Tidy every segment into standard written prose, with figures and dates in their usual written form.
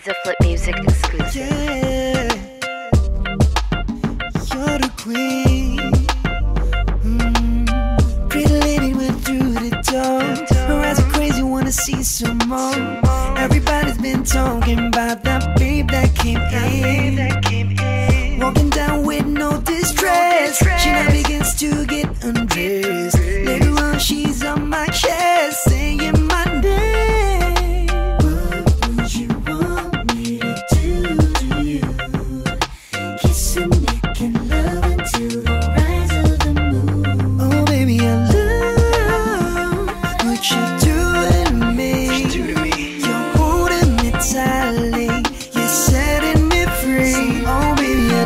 is a Flip Music exclusive. Yeah, you're the queen. Pretty lady went through the door. Her eyes are crazy, wanna see some more. Everybody's been talking about that babe that came in. Walking down with no distress. She now begins to get undressed. Later on she's on my chest, saying my name. What would you want me to do to you? Kissing, making love until the rise of the moon. Oh baby, I love what you're doing to me. You're holding me tightly, you're setting me free. Oh baby, I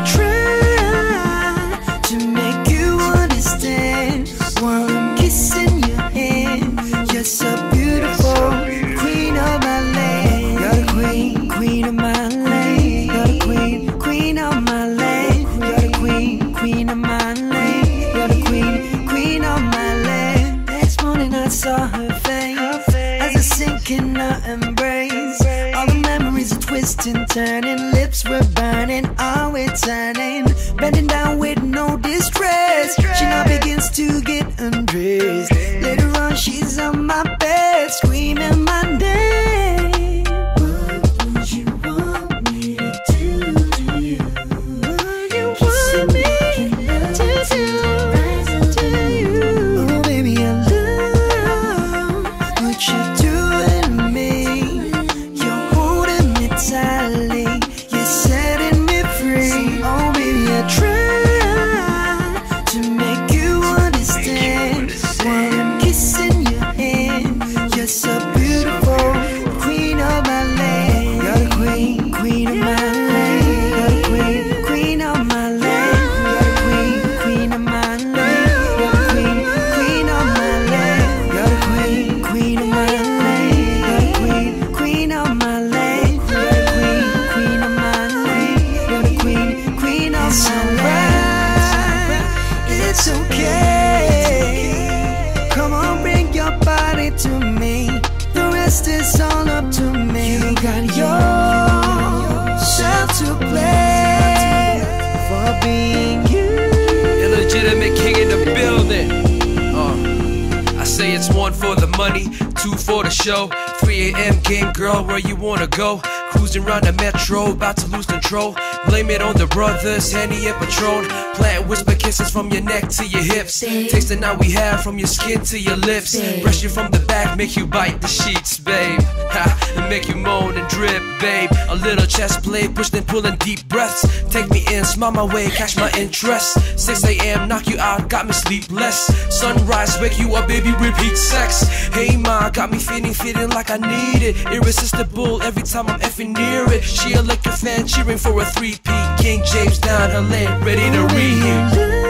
try to make you understand while I'm kissing your hand. You're so beautiful, queen of my land. You're the queen, queen of my land. You're the queen, queen of my land. You're the queen, queen of my land. You're the queen, queen of my land. Next morning I saw her face as I sink in her embrace. All the memories are twisting, turning, lips were burning, all we're turning, bending down with no distress. She now begins to get undressed. Later on she's on my bed, screaming my name. What would you want me to do to you? What you want me to do to you? Oh baby, I love what you're doing to me. You're holding me tightly, you're setting me free. Oh baby, I try to make you understand while I'm kissing your hand. You're so beautiful, queen of my land. You're the queen, queen of my land. You're the queen, queen of my land. You're the queen, queen of my land. You're the queen, queen of my land. You're the queen, queen of my land. You're the queen, queen of my land. You're the queen, queen of my land. You're the queen, queen of my land. It's okay. Come on, bring your body to me. The rest is all up to me. You got yourself to play for being you. Illegitimate king in the building. I say it's 1 for the money, 2 for the show. 3 a.m. game, girl, where you wanna go? Cruising around the metro, about to lose control. Blame it on the brothers, Henny and Patron. Plant whisper kisses from your neck to your hips. Taste the night we have from your skin to your lips. Brush you from the back, make you bite the sheets, babe. And make you moan and drip, babe. A little chest play, pushing and pulling deep breaths. Take me in, smile my way, catch my interest. 6 a.m., knock you out, got me sleepless. Sunrise, wake you up, baby, repeat sex. Hey ma, got me feeling like I need it. Irresistible every time I'm effing near it. She a liquor fan, cheering for a 3-peat. King James down her lane, ready to read.